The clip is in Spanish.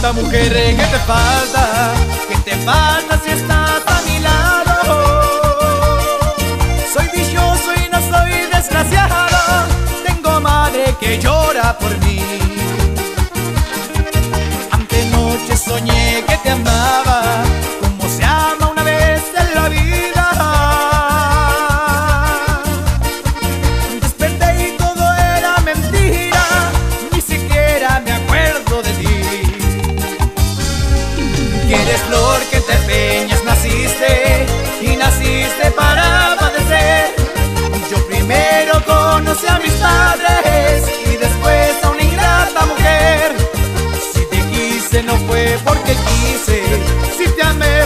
falta, mujer? ¿Qué te falta? ¿Qué te falta si estás a mi lado? Soy dichoso y no soy desgraciado, tengo madre que llora por mí. Antenoche soñé que te amaba, como se ama una vez en la vida. Desperté y todo era mentira, ni siquiera me acuerdo de ti. Que eres flor que te peñas, naciste y naciste para padecer. Yo primero conocí a mis padres y después a una ingrata mujer. Si te quise no fue porque quise, si te amé